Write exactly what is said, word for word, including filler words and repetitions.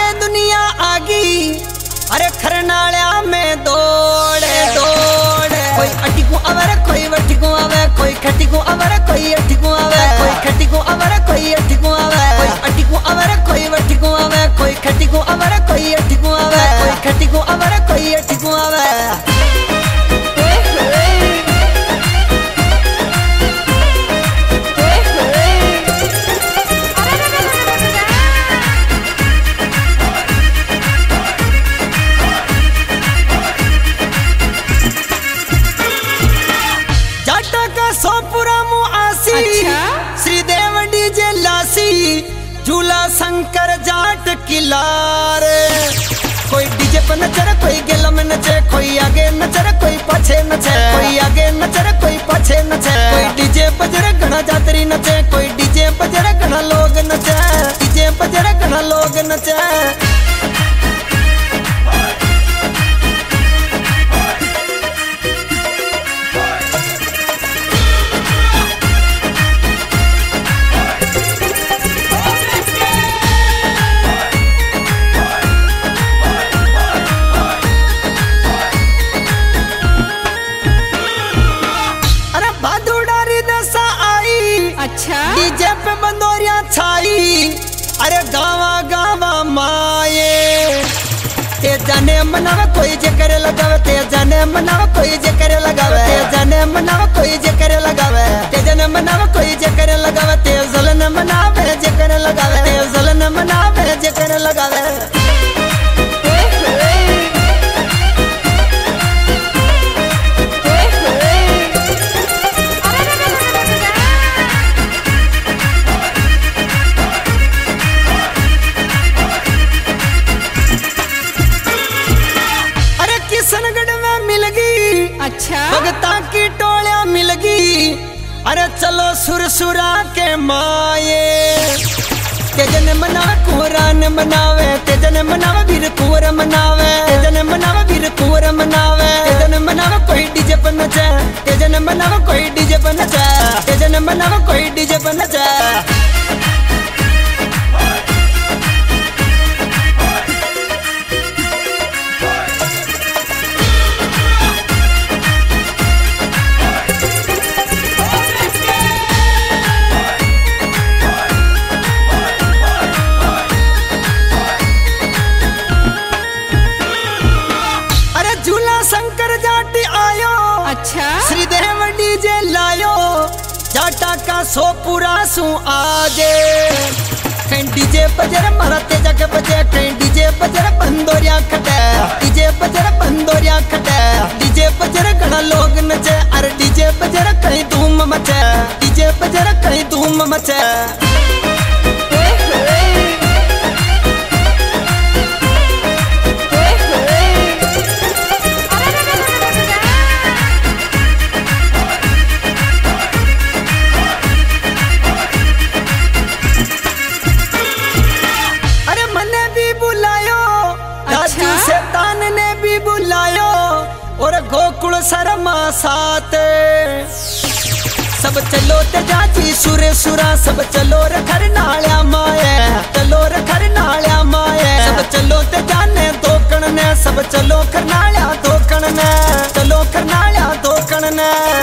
आगे दुनिया आगी, अरे खरनाल्या में दौड़े दौड़े। कोई अटी को अवर कोई वटी को आवे, कोई खटी को अवर कोई अटी को आवे, कोई खटी को अवर कोई अटी को आवे, कोई अटी को अवर कोई वटी को आवे, कोई खटी को अवर कोई अटी को आवे, कोई खटी को अवर कोई अटी को आवे। श्रीदेव डीजे लासी झूला शंकर जाट किलारे। कोई डीजे पर नचर कोई गेला में नचे, कोई आगे नचर कोई पाछे नचे, कोई आगे नचर कोई पाछे नचे। कोई डीजे बजर घना जातरी नचे, कोई डीजे बजर घना लोग नचे, डीजे बजर घना लोग नचे। अच्छा डीजे पे बंदोरिया छाई, अरे गावा गावा माए। ते जाने मनावा कोई जे करे लगावे, ते जाने मनावा कोई जे करे लगावे, ते जाने मनावा कोई जे करे लगावे, ते जाने मनावा कोई जे करे लगावे, ते जलन मनावे जे करे लगावे, ते जलन मनावे जे करे लगावे। अच्छा भगता की टोलिया मिल गई, अरे चलो सुरसुरा के माए। तेजन मनावे कुरान मनावे, तेजन मनावे वीर कुंवर मनावे, तेजन मनावे वीर कुंवर मनावे। तेजन मनावे कोई डीजे पर नचे, तेजन मनावे कोई डीजे पर नचे, तेजन मनावे कोई डीजे पर नचे। अच्छा श्रीदेव डीजे लायो जाटा का सोपुरा सु आजे। कहीं डीजे बजर मारा तेजा के बजे, कहीं डीजे बजर बंदोरिया खटे, डीजे बजर बंदोरिया खटे। डीजे बजर घना लोग नचे, अरे डीजे बजर कहीं धूम मचे, डीजे बजर कहीं धूम मचे। और गोकुल शर्मा साथ सब चलो ते जाची सुरे सुरा, सब चलो रे घर नाल्या माए, चलो रे घर नाल्या माए। सब चलो ते जाने दोकण ने, सब चलो कर नाल्या दोकण ने, चलो कर नाल्या दोकण ने।